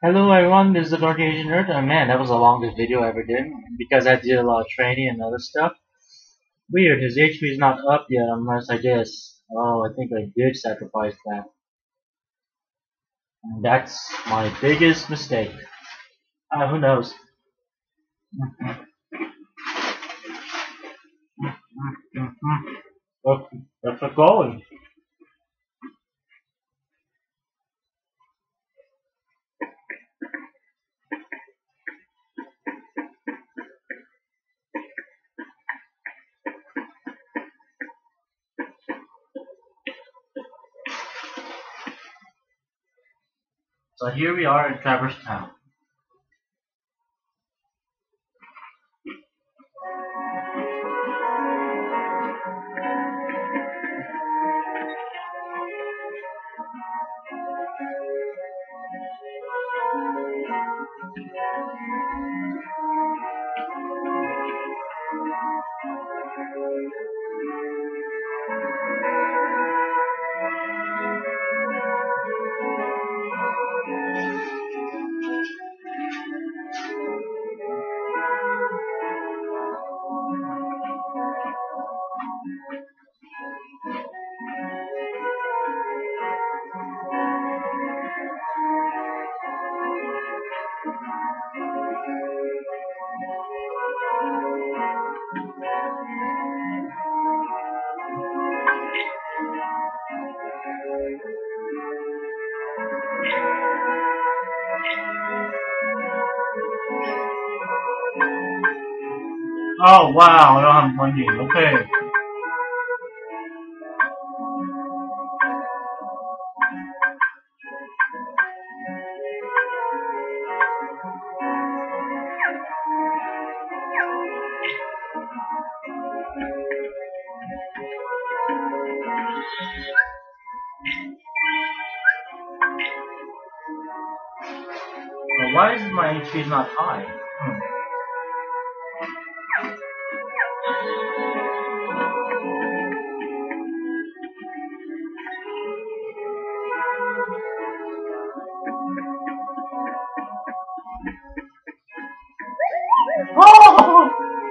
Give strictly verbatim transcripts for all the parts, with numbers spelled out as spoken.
Hello everyone, this is the Dark Asian Nerd. Uh, man, that was the longest video I ever did because I did a lot of training and other stuff. Weird, his H P is not up yet unless I just, oh, I think I did sacrifice that. And that's my biggest mistake. Uh, who knows? Look, let's get going. So here we are in Traverse Town. Oh wow, I don't have money. Okay. Well, why is my H P not high? Hmm. Oh!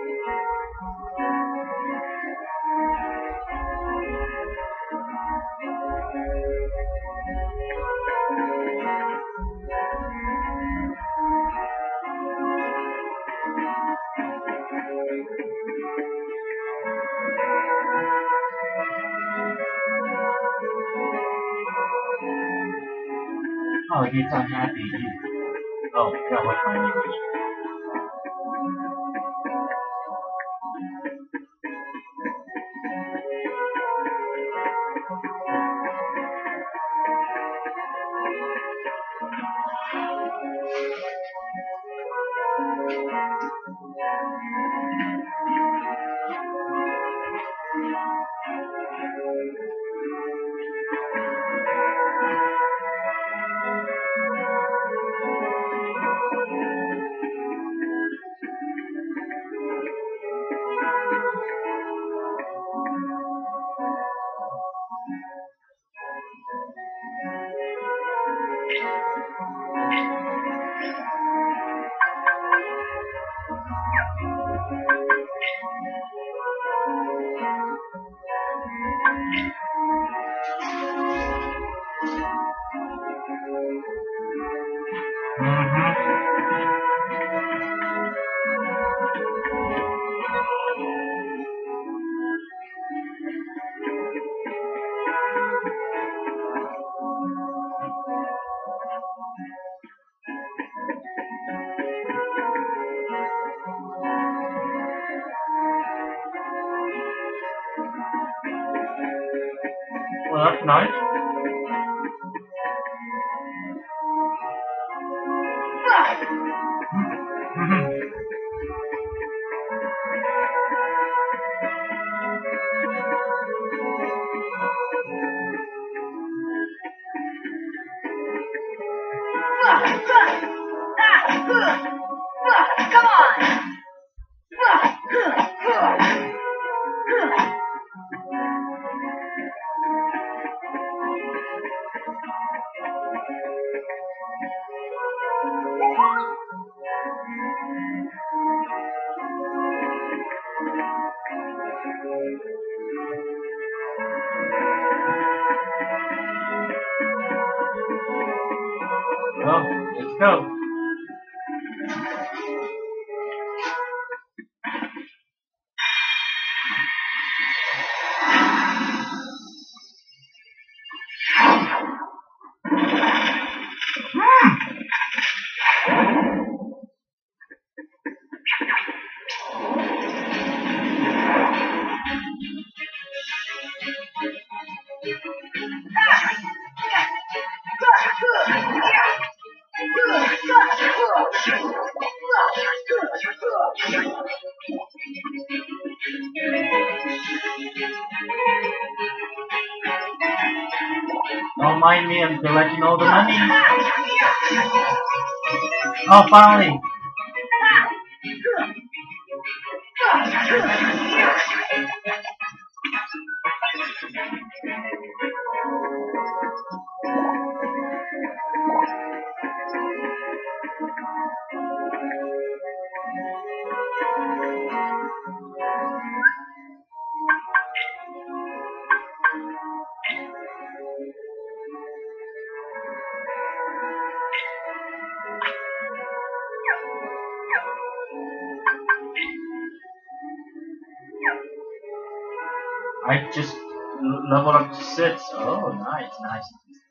Oh, he's unhappy. Oh, yeah, what's my language? Well, that's nice. Come on! Well, let's go. Don't mind me, I'm collecting all the money. Oh, finally! I just leveled up to six. Oh, nice, nice.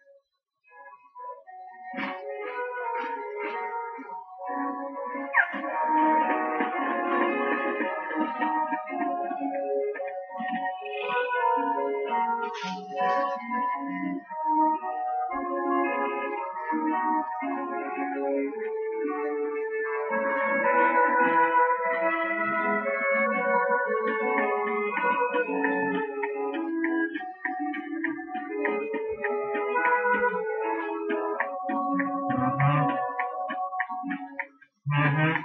Mm-hmm.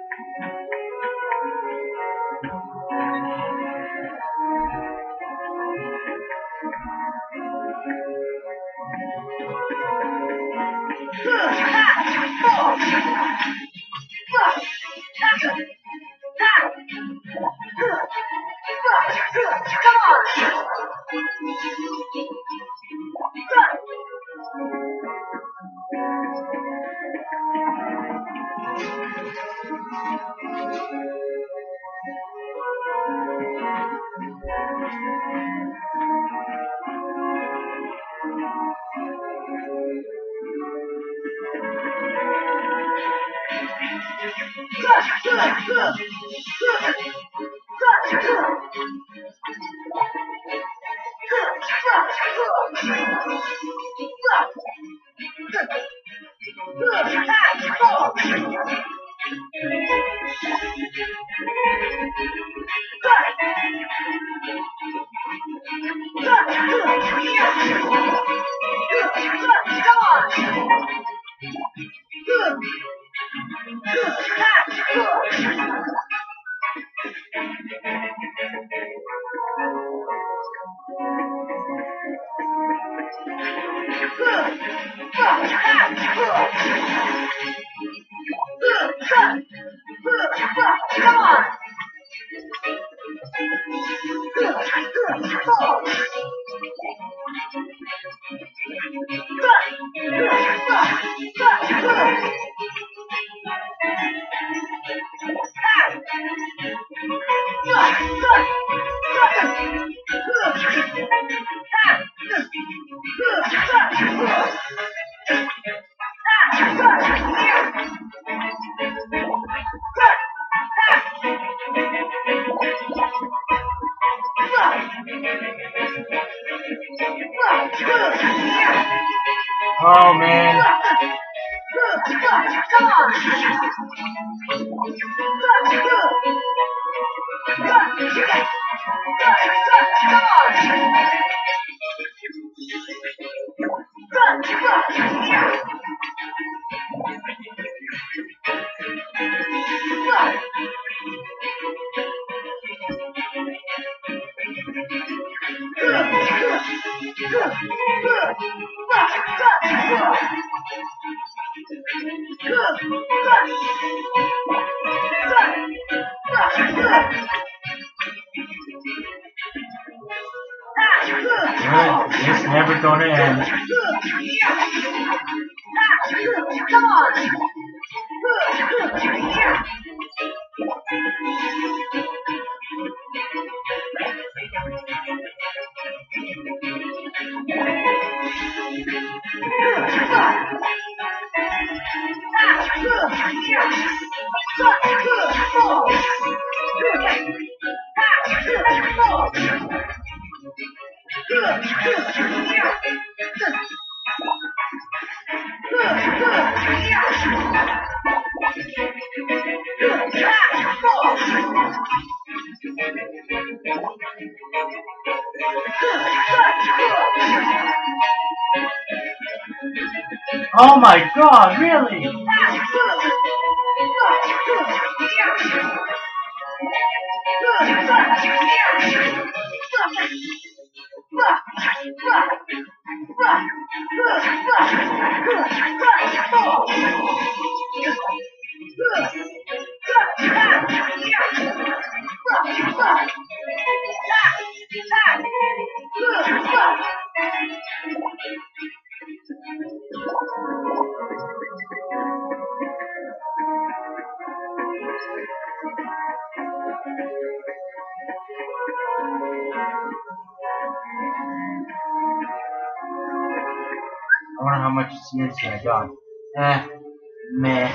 Oh man. Alright, it's never gonna end. Come on! Oh my god, really? I wonder how much experience I got. Eh, meh.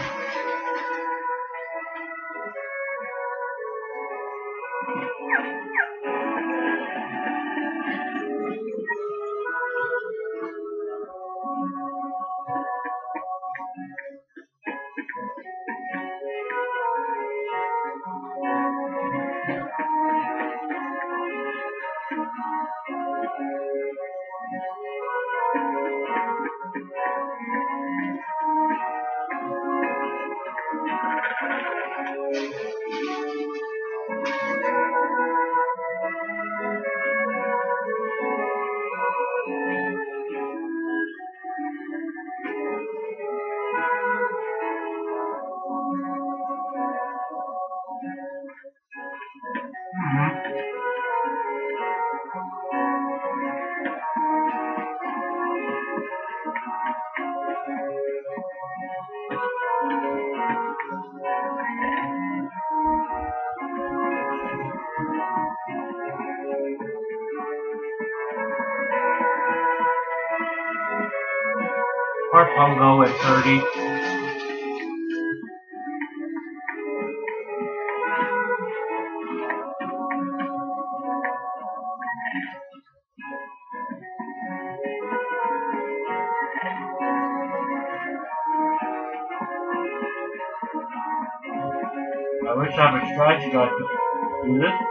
Or I'll go with thirty. I wish I had a strategy guide to do this.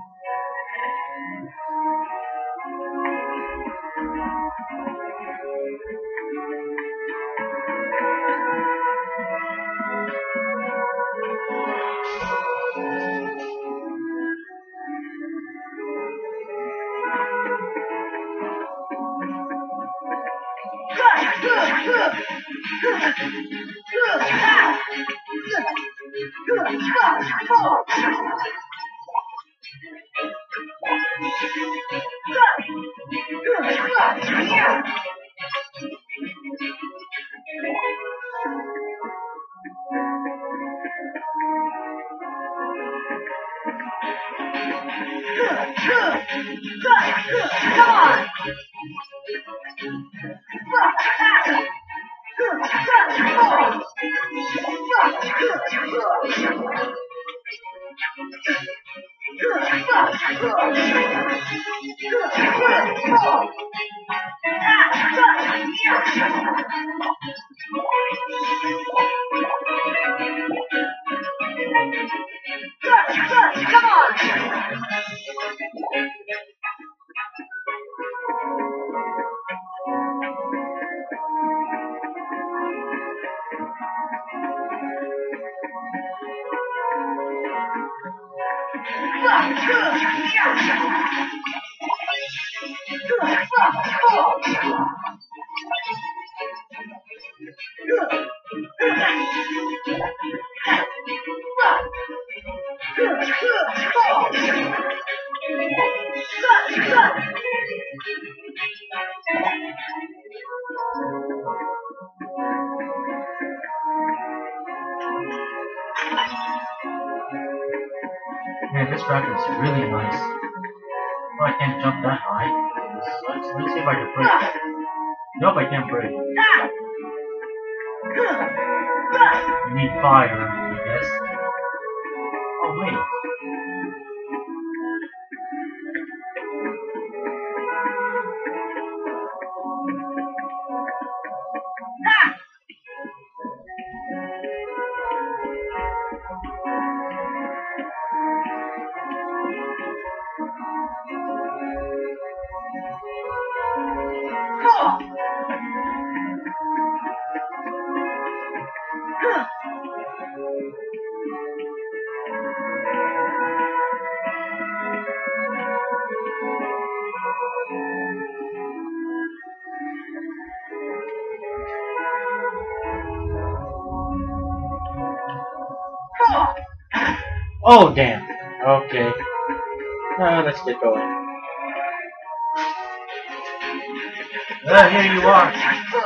Come on! Come on! Man, this graphic is really nice. Oh, I can't jump that high. Let's, let's see if I can break. Nope, I can't break. You need fire, I guess. Oh, wait. Oh, damn. Okay. Uh, let's get going. Uh, here you are.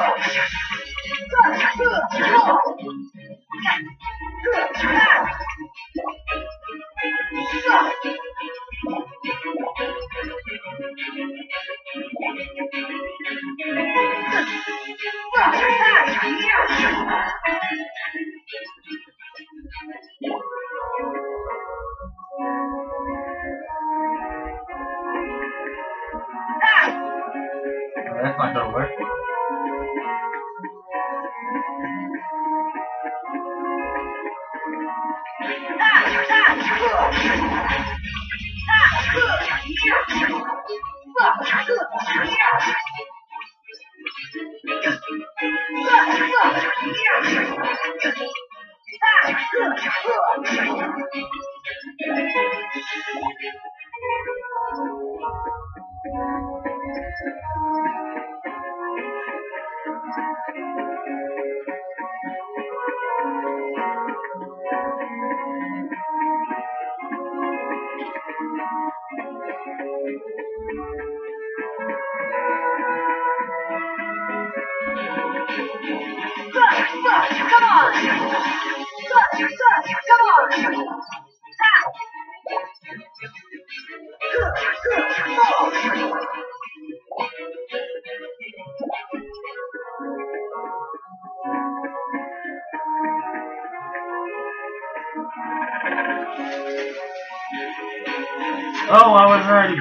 Oh, that's not gonna work. Come on! Come on! Oh, I was ready.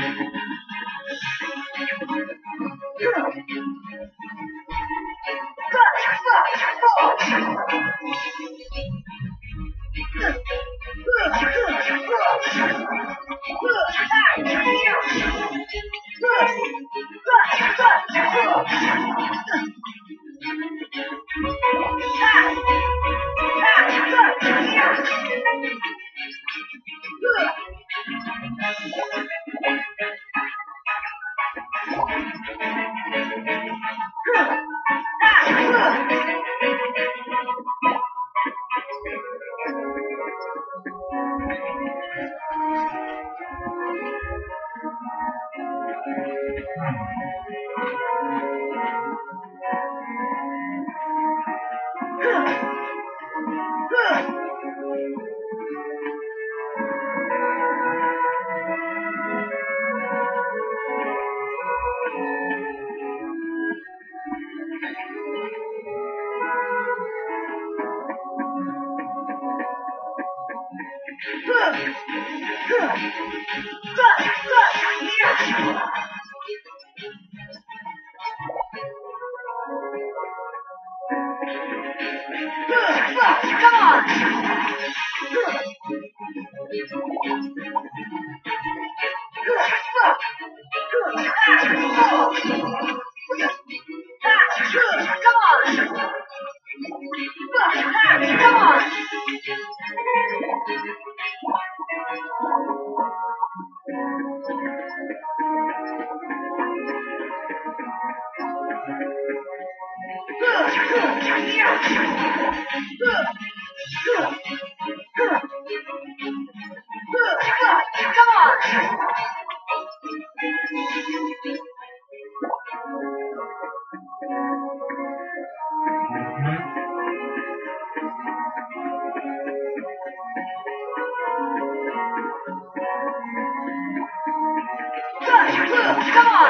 Come on!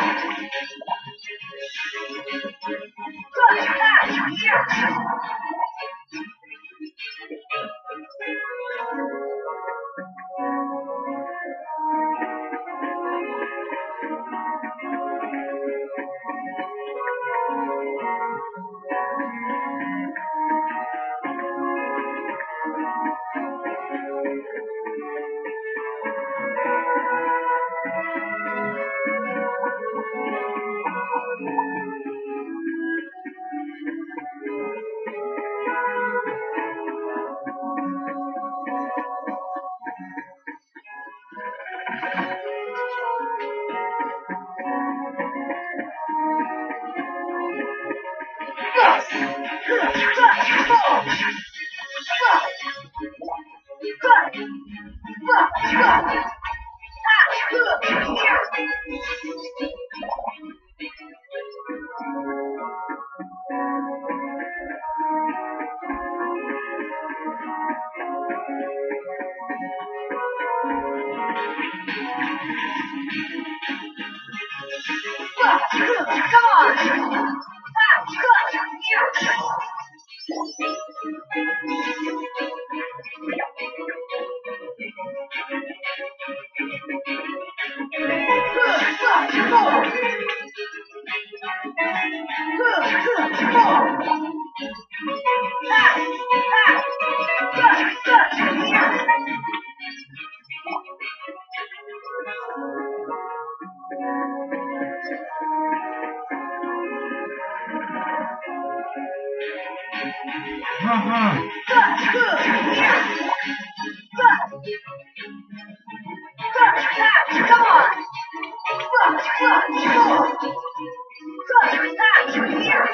Good! Here! Come on! Uh-huh. Come on! Here!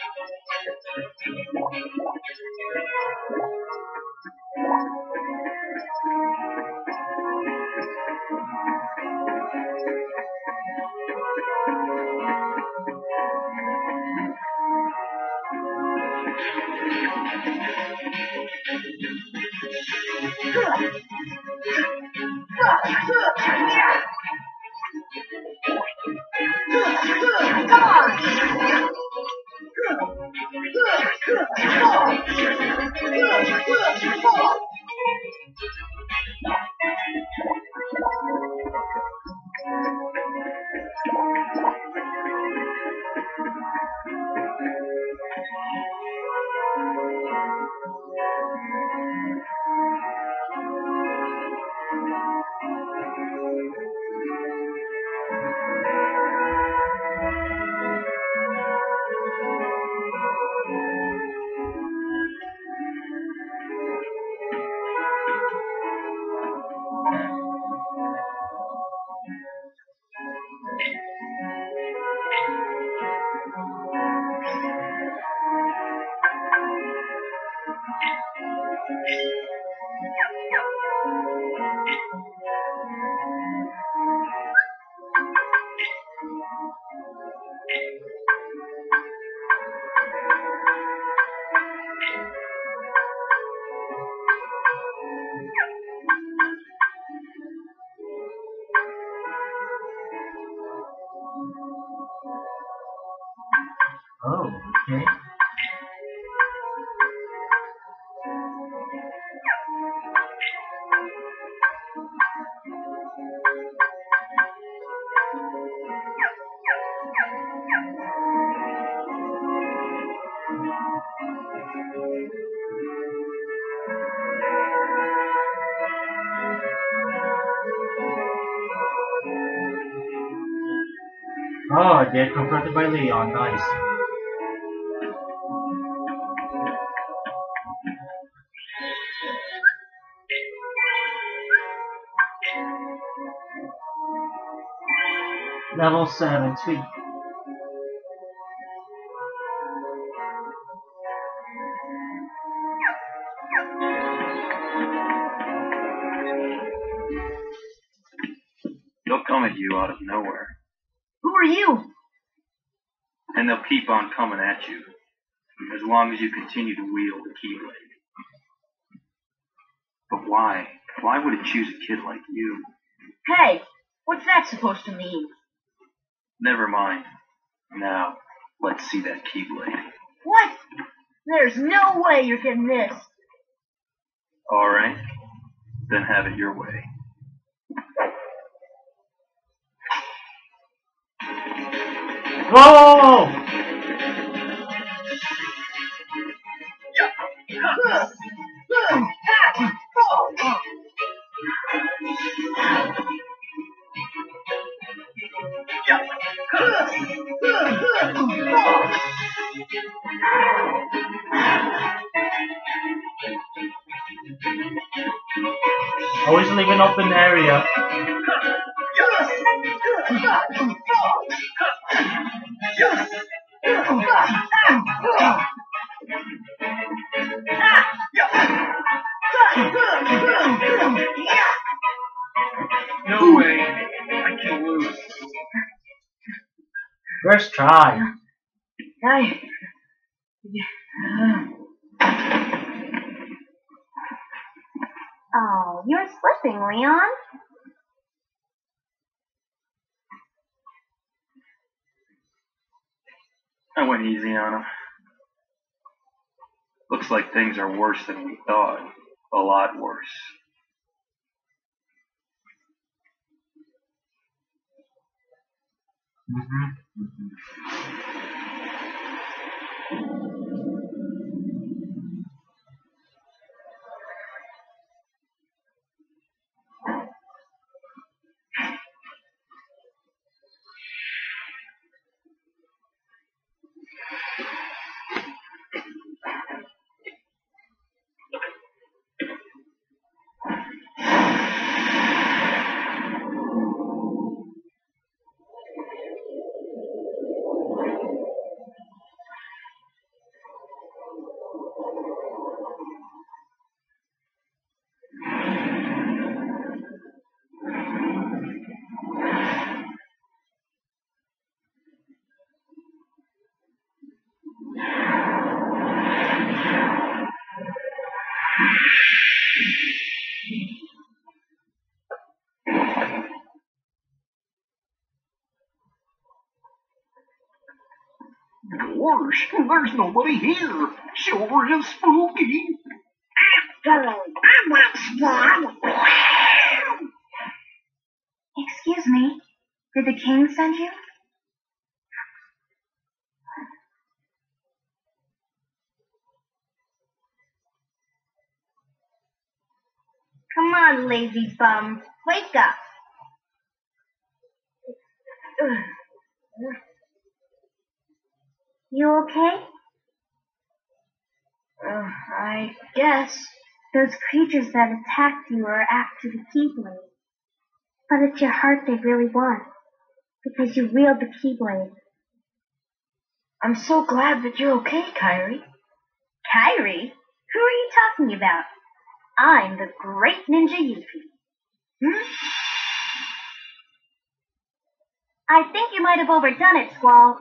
Oh, okay. Oh, they're confronted by Leon. Nice. Level seven, sweet. They'll come at you out of nowhere, Who are you? and they'll keep on coming at you as long as you continue to wield the Keyblade. But why? Why would it choose a kid like you? Hey, what's that supposed to mean? Never mind. Now, let's see that Keyblade. What? There's no way you're getting this. Alright, then have it your way. Whoa! Always leave an open area. No way. I can lose. First try. I... Oh, you're slipping, Leon. I went easy on him. Looks like things are worse than we thought. A lot worse. Mm-hmm. Mm-hmm. Gosh, there's nobody here. Sure is spooky. Excuse me, did the king send you? Come on, lazy bum, wake up. You okay? Uh, I guess. Those creatures that attacked you are after the Keyblade. But it's your heart they really want, because you wield the Keyblade. I'm so glad that you're okay, Kairi. Kairi? Who are you talking about? I'm the great Ninja Yuffie. Hmm? I think you might have overdone it, Squall.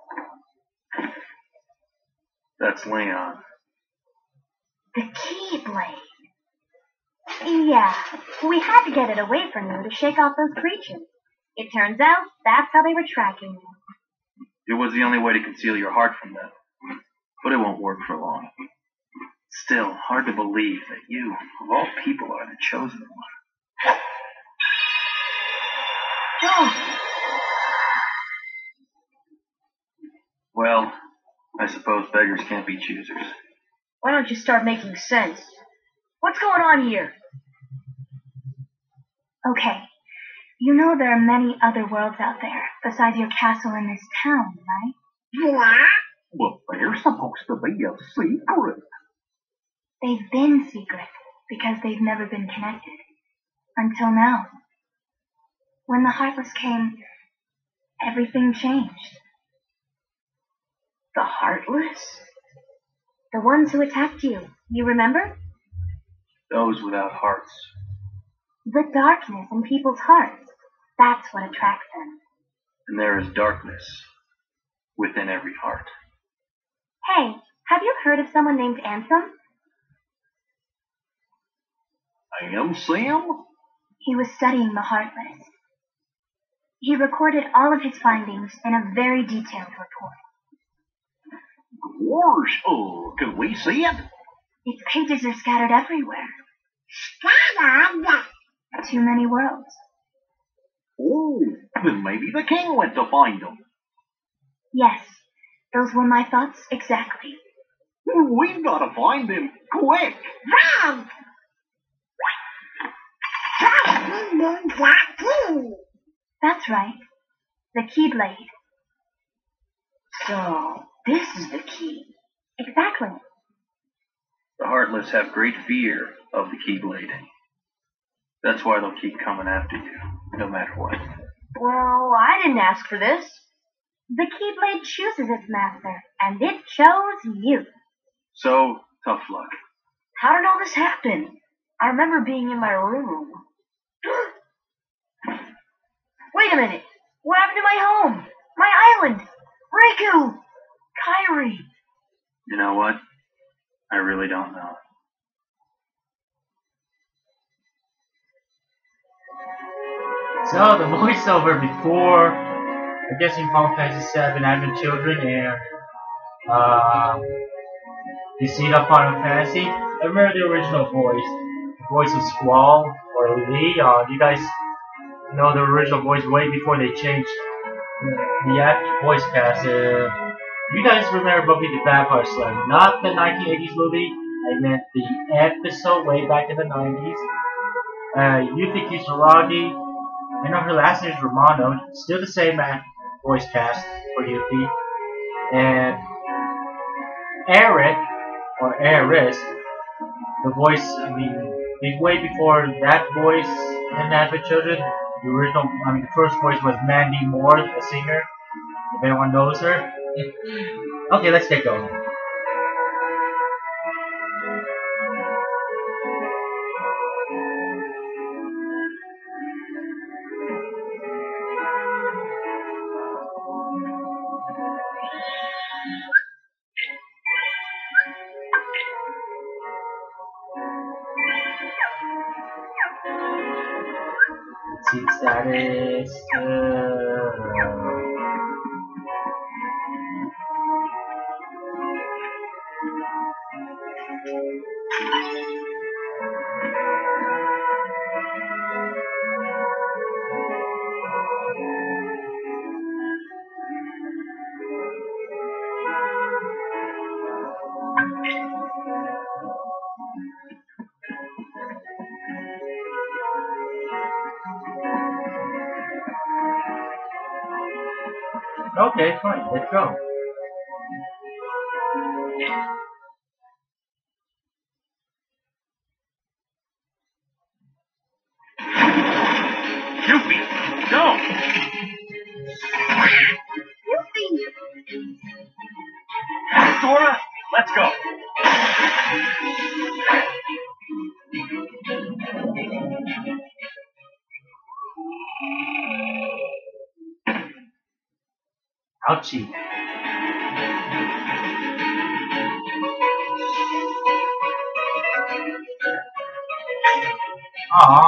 That's Leon. The Keyblade. Yeah, we had to get it away from you to shake off those creatures. It turns out that's how they were tracking you. It was the only way to conceal your heart from them. But it won't work for long. Still, hard to believe that you, of all people, are the chosen one. Oh. Well, I suppose beggars can't be choosers. Why don't you start making sense? What's going on here? Okay, you know there are many other worlds out there besides your castle in this town, right? But they're supposed to be a secret. They've been secret because they've never been connected. Until now. When the Heartless came, everything changed. The Heartless? The ones who attacked you, you remember? Those without hearts. The darkness in people's hearts. That's what attracts them. And there is darkness within every heart. Hey, have you heard of someone named Ansem? I am Sam? He was studying the Heartless. He recorded all of his findings in a very detailed report. Gosh, oh, can we see it? Its pages are scattered everywhere. Scattered? Too many worlds. Oh, then maybe the king went to find them. Yes, those were my thoughts exactly. We've got to find him, quick! Right! That's right. The Keyblade. So, this is the key. Exactly. The Heartless have great fear of the Keyblade. That's why they'll keep coming after you, no matter what. Well, I didn't ask for this. The Keyblade chooses its master, and it chose you. So, tough luck. How did all this happen? I remember being in my room. Wait a minute. What happened to my home? My island? Riku! Kairi! You know what? I really don't know. So the voiceover before, I guess in Final Fantasy seven, having children and uh, Dissidia Final Fantasy. I remember the original voice, the voice of Squall or Lee. Uh, you guys know the original voice way before they changed the, the act voice cast. Uh, you guys remember Buffy the Vampire Slayer, not the nineteen eighties movie. I meant the episode way back in the nineties. Uh, Yuki Kisaragi. I know her last name is Romano, still the same voice cast for Yuki. And Aerith, or Aerith, the voice, I mean, way before that voice in Advent Children, the original, I mean, the first voice was Mandy Moore, the singer, if anyone knows her. Okay, let's get going. Seat status. Uh, Okay, fine, let's go. Yuffie, no! Sora, let's go! Ouchie. Aww.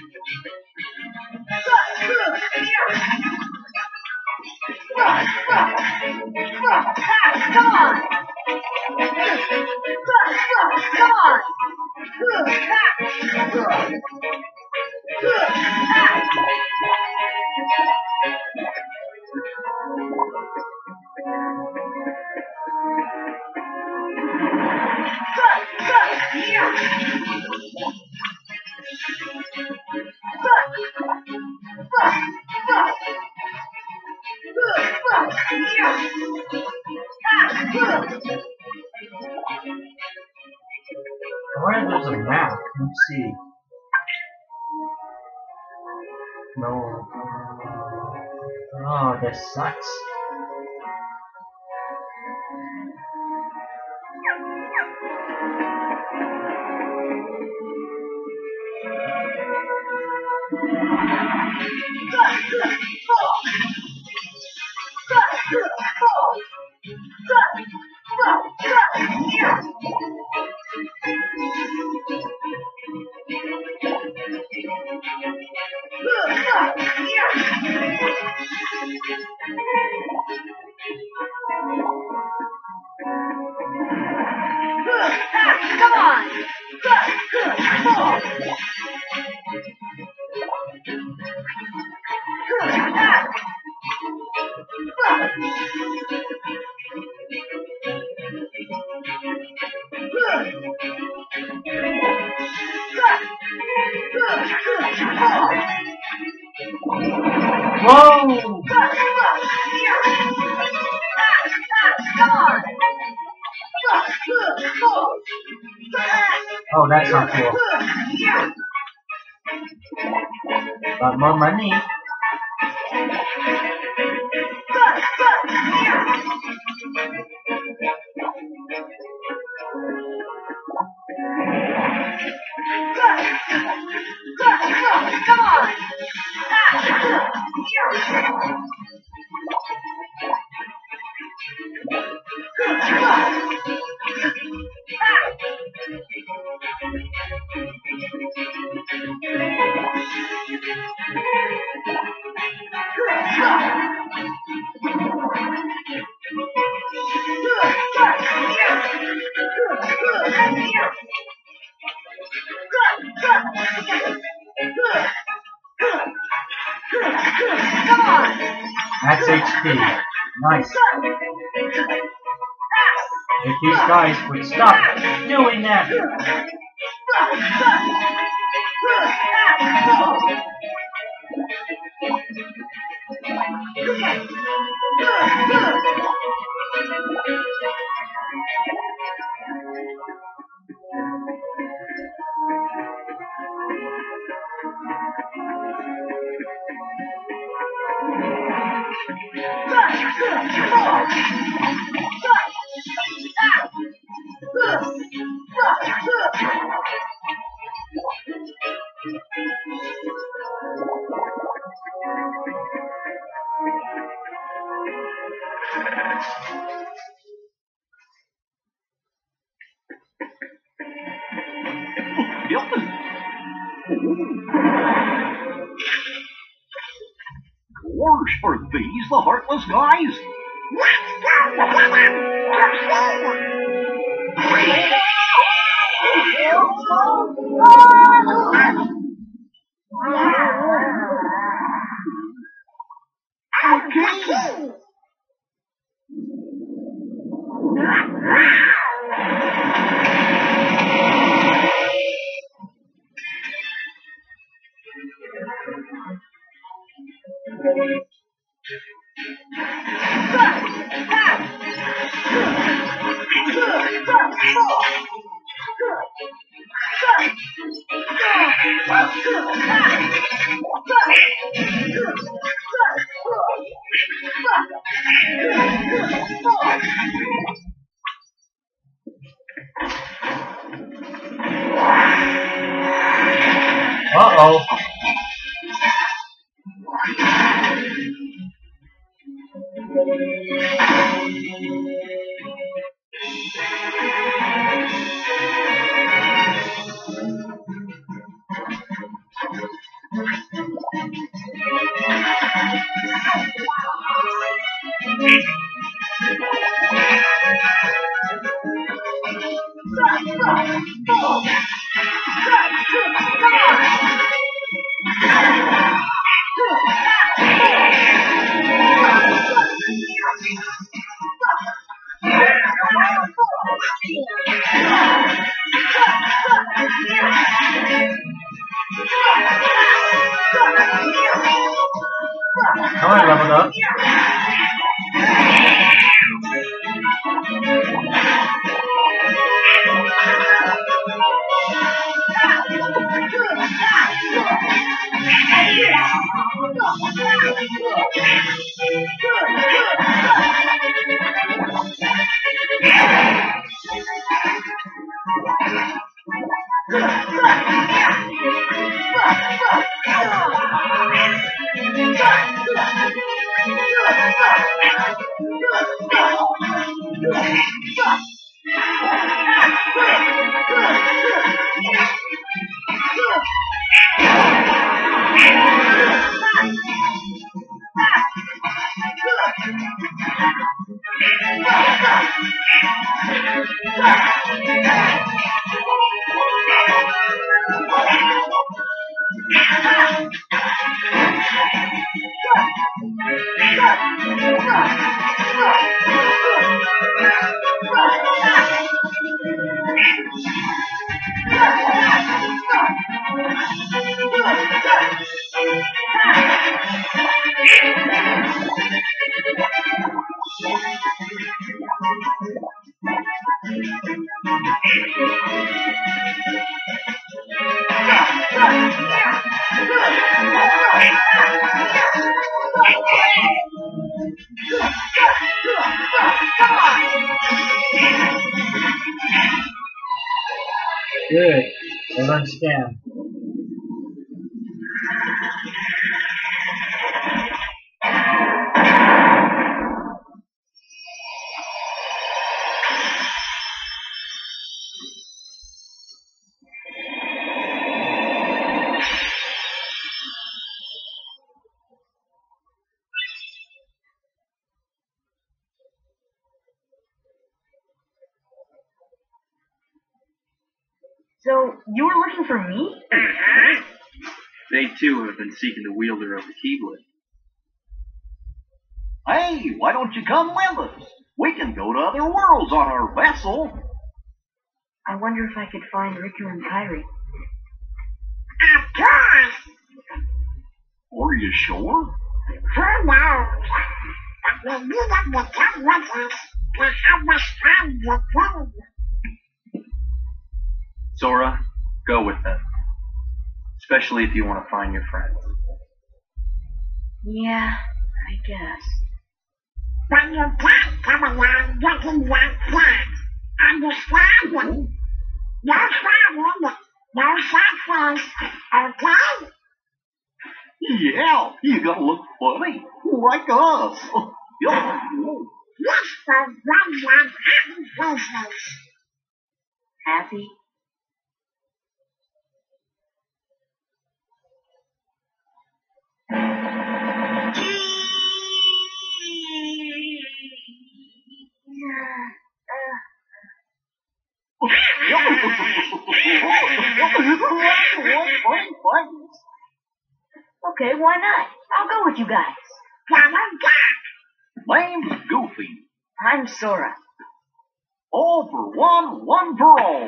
Come on! Come on! Where there's a map? Let's see. No. Oh, that sucks. Come on! Whoa! Come on! Oh, that's not cool. Got more money. Come on! Come on! That's H P. Nice. If these guys would stop doing that. Hilton. Gosh, are these the heartless guys? Okay. Uh-oh. Oh, I leveled up. Good. I learned scam. So, you were looking for me? Uh-huh. They too have been seeking the wielder of the Keyblade. Hey, why don't you come with us? We can go to other worlds on our vessel. I wonder if I could find Riku and Kairi. Of course. Are you sure? Who knows? But we need them to come with us to help us find the king. Sora, go with them. Especially if you want to find your friends. Yeah, I guess. But you can't come along looking like that. Understand? No shouting, no suffering, okay? Yeah, you gotta look funny, like us. Yeah. Yes, for one one happy faces. Happy? Okay, why not? I'll go with you guys. Come on back. Name's Goofy. I'm Sora. All for one, one for all.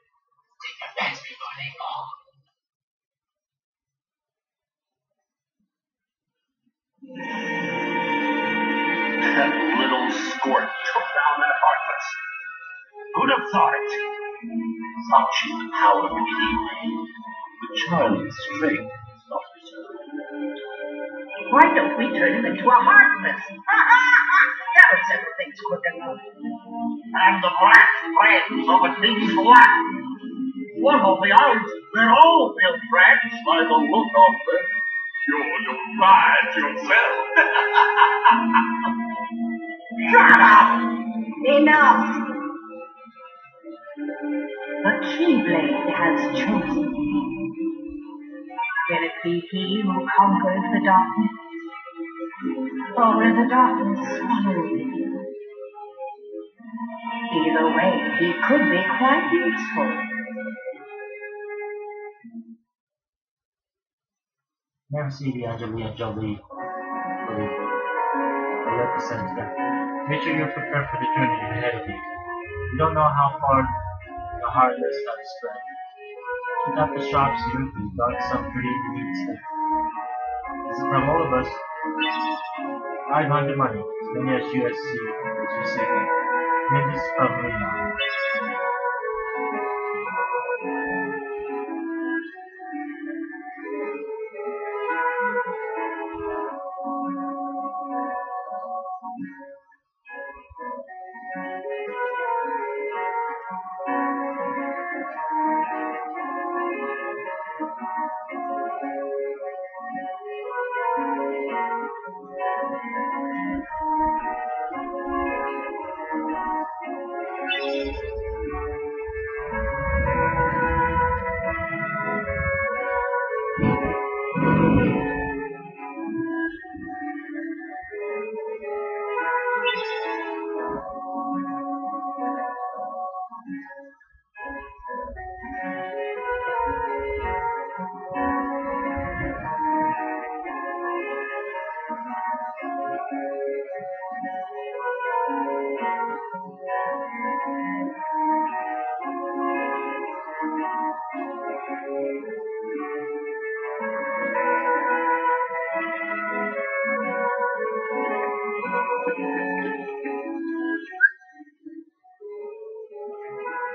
That little squirt took down that heartless. Who'd have thought it? Such is the power of the Keyblade. The child's strength is not reserved. Why don't we turn him into a heartless? That'll settle things quick enough. And the black friends of a king's black. One of the odds, they're all built tracks by the look of them. You're surprised yourself. Shut up! Enough! The Keyblade has chosen. Will it be he who conquers the darkness? Or will the darkness swallow him? Either way, he could be quite useful. Never see the Angelina Jolie movie. I love the center. Make sure you're prepared for the journey ahead of you. You don't know how far the heartless have spread. Check out the shops here. We've got some pretty neat stuff. This is from all of us. five hundred money, as many as U S C as you see. Maybe this is probably not.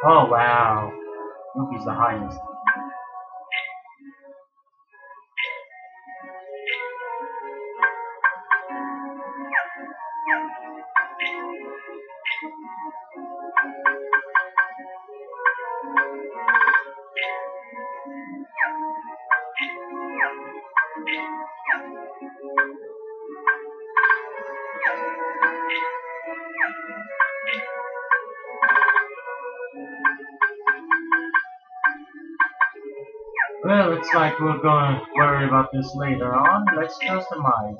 Oh wow. Luffy's the highest. Well, looks like we're gonna worry about this later on. Let's customize.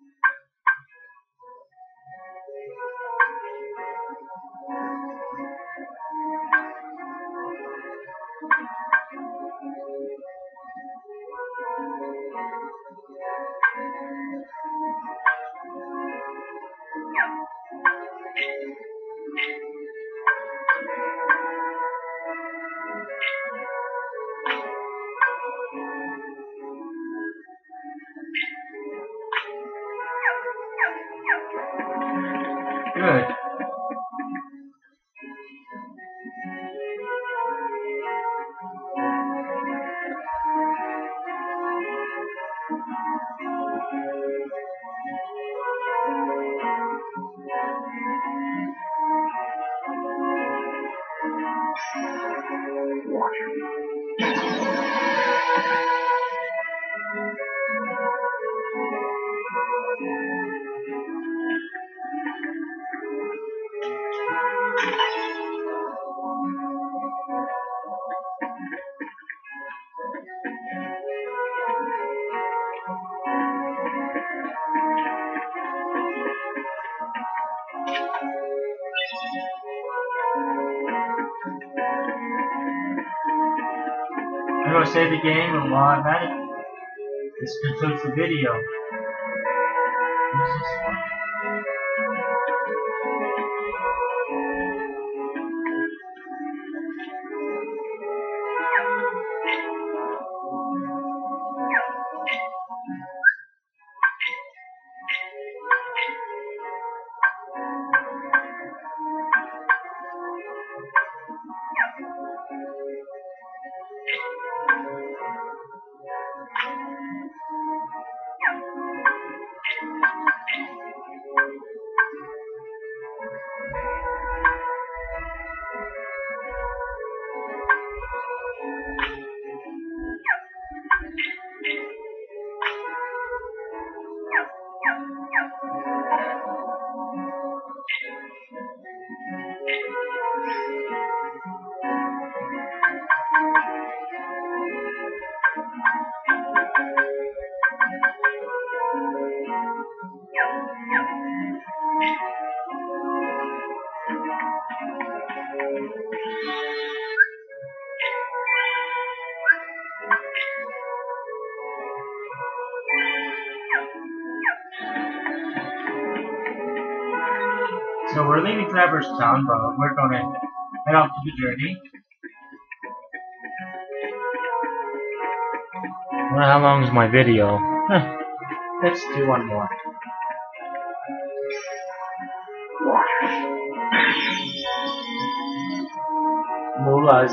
Good. I'm gonna save the game, and while I'm at it, this concludes the video. Who's this one? So we're leaving Traverse Town, but we're gonna head off to the journey. Well, how long is my video? Let's do one more. Mulas.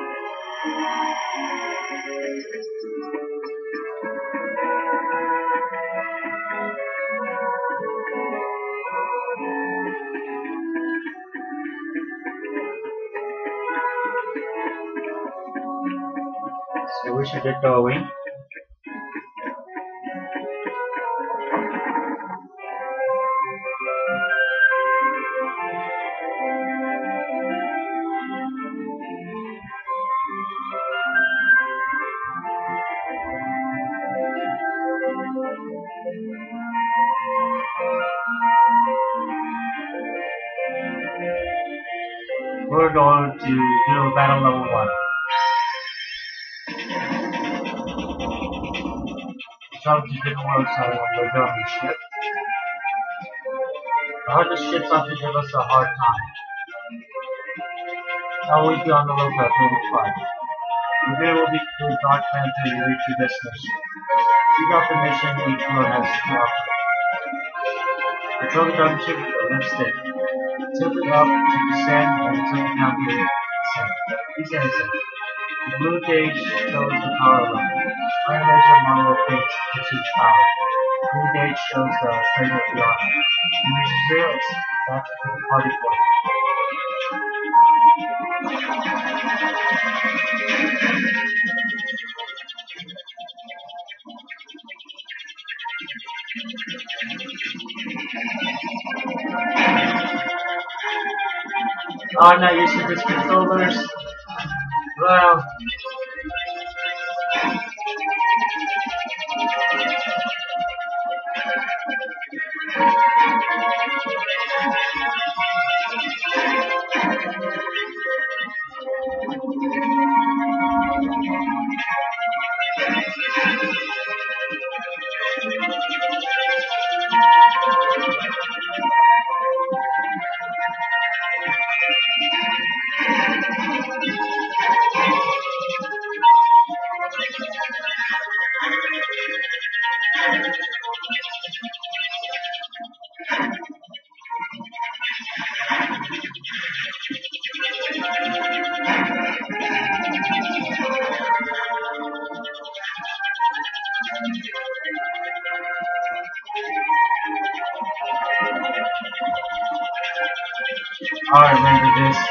So we should get going. We're going to do battle level one. Travel to different worlds starting with the government ship. The hardest ships often give us a hard time. Always be on the lookout for the fight. The video will be through dark plan until you reach your destination. Seek out the mission each world has to offer. Control the government ship with the left stick. Tilt it up to descend and tilt it down to descend. He says, the blue gauge shows the power level. Iron laser monitor takes pursuit power. The blue gauge shows the trigger of the arm. You reach zero, back to the party point. Oh, I'm not used to these controllers. Well, I remember this.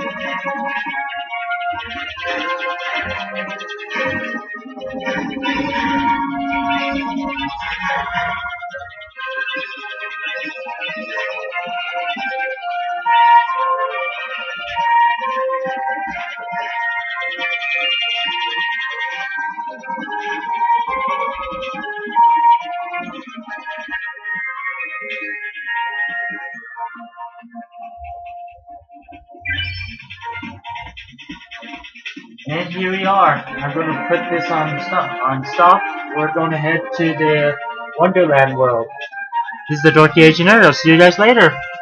And here we are. I'm going to put this on stop. On stop. We're going to head to the Wonderland world. This is the Dorky Agent Nerd. I'll see you guys later.